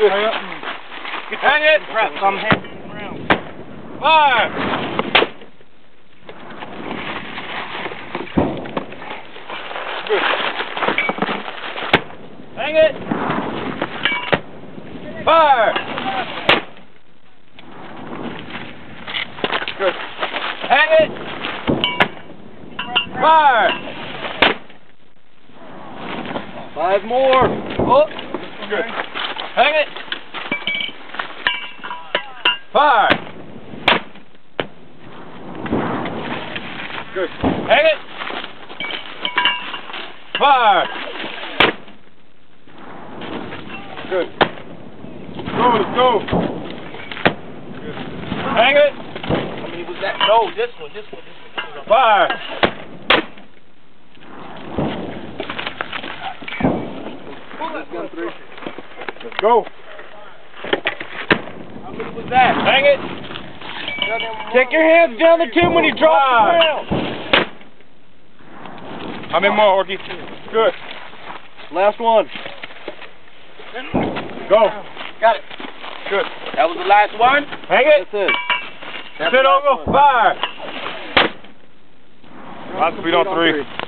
Good. Hang it. I'm hanging around. Fire. Good. Hang it. Fire. Good. Hang it. Fire. 5 more. Oh. Good. Hang it. Fire. Good. Hang it. Fire. Good. Go, let's go. Good. Hang it. How many was that? No, this one. Fire. Let's go. How many was that? Hang it. Take your hands down the tube when you drop the ground. MM Mortar. Good. Last one. Go. Got it. Good. That was the last one? Hang it. That's it. Sit over. Fire. Lots of speed on 3.